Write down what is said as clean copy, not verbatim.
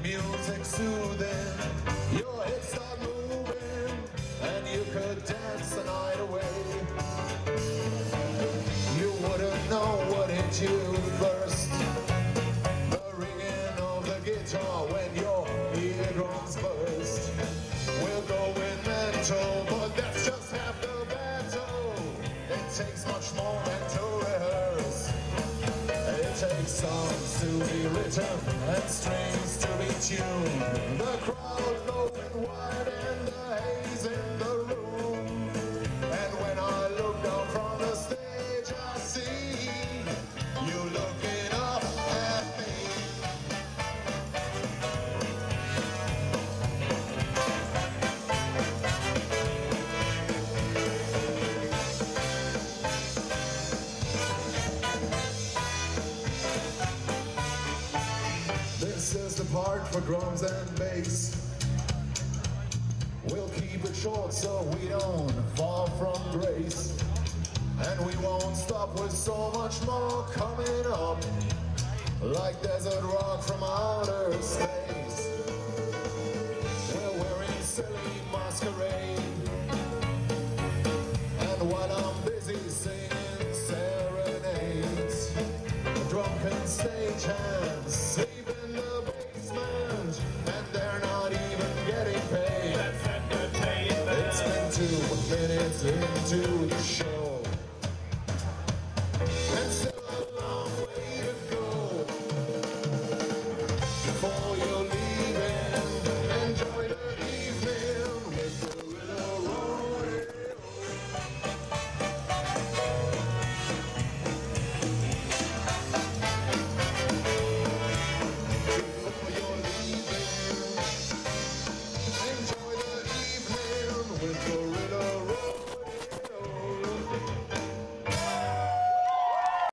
music soothing, your hips start moving, and you could dance the night away. You wouldn't know what hit you first, the ringing of the guitar when your eardrums burst. We're going mental, but that's just half the battle. It takes much more than to rehearse. It takes songs to be written and strings to be tuned. The crowd going wide and the haze in the room. And when I look down from the stage, I see you looking up at me. This is the part for drums and bass. We'll keep it short so we don't fall from grace. And we won't stop with so much more coming up, like desert rock from outer space. We're wearing silly masquerade, and while I'm busy singing serenades, drunken stage hands in the basement, and they're not even getting paid. That's entertainment. It's been 2 minutes into the show.